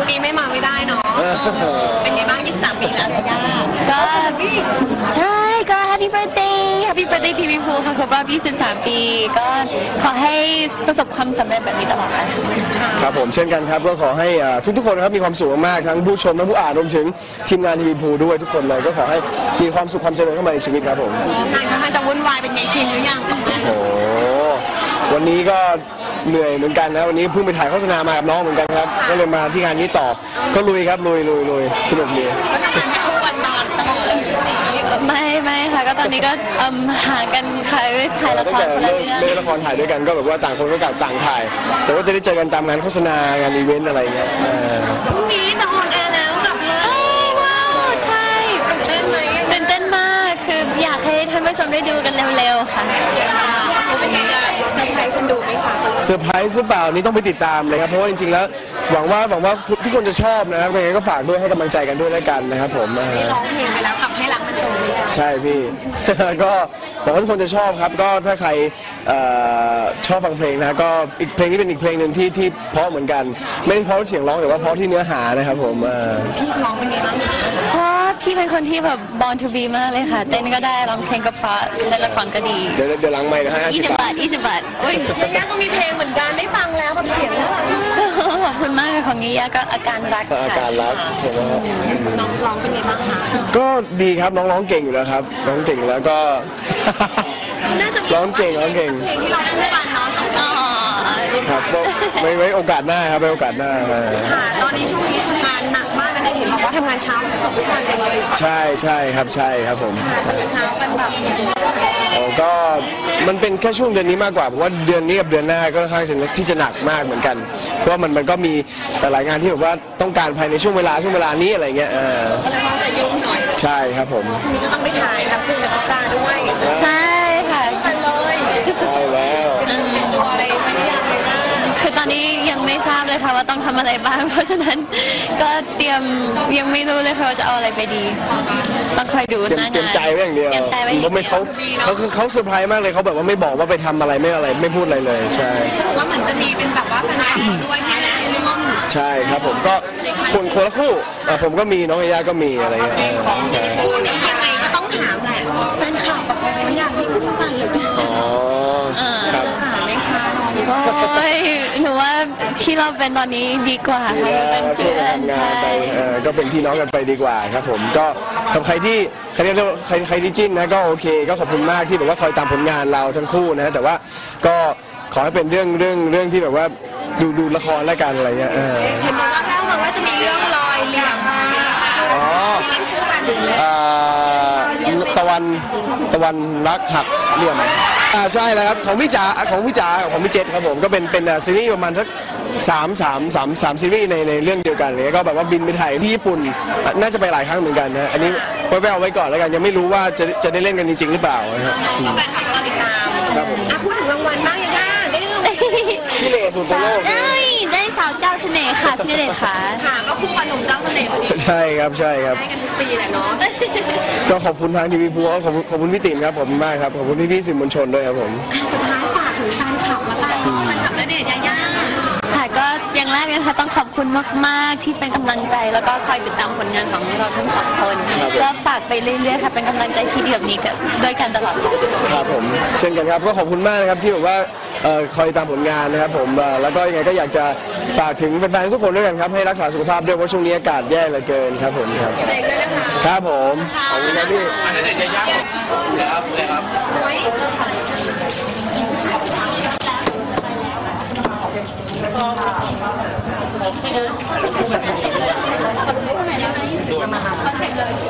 นี้ไม่มาไม่ได้เนาะเป็นไงบ้าง23 ปีแล้วย่าก็ใช่ก็ Happy Birthday TV Pool ค่ะครบรอบ23 ปีก็ขอให้ประสบความสำเร็จแบบนี้ตลอดไปครับผมเช่นกันครับก็ขอให้ทุกคนครับมีความสุขมากทั้งผู้ชมทั้งผู้อ่านรวมถึงทีมงานทีวีพูด้วยทุกคนเลยก็ขอให้มีความสุขความเจริญเข้ามาในชีวิตครับผมงานค่อนข้างจะวุ่นวายเป็นไงชินหรือยังโอ้โหวันนี้ก็เหนื่อยเหมือนกันนะวันนี้เพิ่งไปถ่ายโฆษณามากับน้องเหมือนกันครับก็เลยมาที่งานนี้ต่อก็ลุยครับลุยสนุกดีก็ทำงานไม่คู่กันตอนตลอดไม่ค่ะก็ตอนนี้ก็หากันถ่ายละครคนละเรื่องเล่นละครถ่ายด้วยกันก็แบบว่าต่างคนก็ต่างถ่ายแต่ว่าจะได้เจอกันตามงานโฆษณางานอีเวนต์อะไรเงี้ยพรุ่งนี้จะออนแอร์แล้วกับว้าวใช่ตื่นเต้นมากคืออยากให้ท่านผู้ชมได้ดูกันเร็วๆค่ะเป็นไงจะเซอร์ไพรส์คนดูไหมคะเซอร์ไพรส์หรือเปล่านี่ต้องไปติดตามเลยครับเพราะว่าจริงๆแล้วหวังว่าทุกคนจะชอบนะครับยังไงก็ฝากด้วยให้กำลังใจกันด้วยแล้วกันนะครับผมร้องเพลงไปแล้วกับให้รักมันตรงเลยใช่พี่ ก็หวังว่าทุกคนจะชอบครับก็ถ้าใครชอบฟังเพลงนะก็อีกเพลงนี้เป็นอีกเพลงหนึ่งที่เพราะเหมือนกันไม่เพราะเสียงร้องแต่ว่าเพราะที่เนื้อหานะครับผมพี่ร้องเป็นไงบ้างเพราะพี่เป็นคนที่แบบ born to be มากเลยค่ะเต้นก็ได้ร้องเพลงก็เพราะเล่นละครก็ดีเดี๋ยวหลังไมค์นะฮะ 20 บาทอุ้ยย่าก็มีเพลงเหมือนกันได้ฟังแล้วแบบเสียงน่ารักขอบคุณมากของย่าก็อาการรักอาการรักใช่ไหมน้องร้องเป็นไงบ้างคะก็ดีครับน้องร้องเก่งอยู่แล้วครับร้องเก่งแล้วก็ร้องเก่งเพลงที่เราได้เมื่อวานน้องครับไว้โอกาสหน้าครับไว้โอกาสหน้าค่ะตอนนี้ช่วงนี้ทำงานหนักมากนะเห็นบอกว่าทำงานเช้าตกทุกวันเลยใช่ครับผมตื่นเช้ากันแบบก็มันเป็นแค่ช่วงเดือนนี้มากกว่าผมว่าเดือนนี้กับเดือนหน้าก็ค่อนข้างที่จะหนักมากเหมือนกันเพราะว่ามันก็มีหลายงานที่แบบว่าต้องการภายในช่วงเวลานี้อะไรเงี้ยก็เลยว่าจะยุ่งหน่อยใช่ครับผมทีนี้ก็ต้องไปถ่ายทำเพลงกับเขาตาด้วยใช่ค่ะกันเลยใช่แล้วตัวอะไรไม่ได้ยังเลยนะคือตอนนี้ยังไม่ทราบเลยค่ะว่าต้องทำอะไรบ้างเพราะฉะนั้นก็เตรียมยังไม่รู้เลยค่ะว่าจะเอาอะไรไปดีต้องคอยดูนะเตรียมใจไว้อย่างเดียวเขาเซอร์ไพรส์มากเลยเขาแบบว่าไม่บอกว่าไปทำอะไรไม่พูดอะไรเลยใช่ว่าเหมือนจะมีเป็นแบบว่าแฟนคลับด้วยนะร่วมใช่ครับผมก็คนละคู่ผมก็มีน้องย่าก็มีอะไรเงี้ยใช่คู่นี้ยังไงก็ต้องถามแหละแฟนคลับแบบอยากให้คู่กันหรือครับโอ้ยหนูว่าที่เราเป็นตอนนี้ดีกว่าค่ะเป็นเพื่อนใช่ก็เป็นพี่น้องกันไปดีกว่าครับผมก็สำหรับใครที่ใครที่จิ้นนะก็โอเคก็ขอบคุณมากที่แบบว่าคอยตามผลงานเราทั้งคู่นะแต่ว่าก็ขอให้เป็นเรื่องที่แบบว่าดูละครแล้วกันอะไรเงี้ยเห็นบอกว่าแล้ว่าจะมีเรื่องลอยเหลี่ยมตะวันรักหักเหลี่ยมใช่แล้วครับของพี่จ๋าของพี่เจษครับผมก็เป็นซีรีส์ประมาณสัก3ซีรีส์ในเรื่องเดียวกันเลยก็แบบว่าบินไปถ่ายที่ญี่ปุ่นน่าจะไปหลายครั้งเหมือนกันนะอันนี้ไว้เอาไว้ก่อนแล้วกันยังไม่รู้ว่าจะได้เล่นกันจริงๆหรือเปล่านะครับก็แฟนคลับเราติดตามครับผมพูดถึงรางวัลบ้างย่าได้พี่เล่สุดโลกได้สาวเจ้าเสน่ห์ค่ะพี่เล่ค่ะก็คู่กับหนุ่มเจ้าเสน่ห์พอดีใช่ครับได้กันทุกปีแหละเนาะก็ขอบคุณทางทีวีพูขอบคุณพี่ติ๋มครับผมมากครับขอบคุณพี่สื่อมวลชนด้วยครับผมสุดท้ายฝากถึงแฟนคลับแล้วกันแฟนคลับณเดชน์ย่าค่ะก็อย่างแรกนะคะต้องขอบคุณมากๆที่เป็นกำลังใจแล้วก็คอยติดตามผลงานของเราทั้งสองคนก็ฝากไปเรื่อยๆค่ะเป็นกำลังใจที่ดีแบบนี้ด้วยกันตลอดครับผมเช่นกันครับก็ขอบคุณมากนะครับที่แบบว่าคอยตามผลงานนะครับผมแล้วก็ยังไงก็อยากจะฝากถึงแฟนๆทุกคนด้วยกันครับให้รักษาสุขภาพด้วยเพราะช่วงนี้อากาศแย่เหลือเกินครับผมครับครับผมขอบคุณครับพี่อันนี้เด็กย่าครับ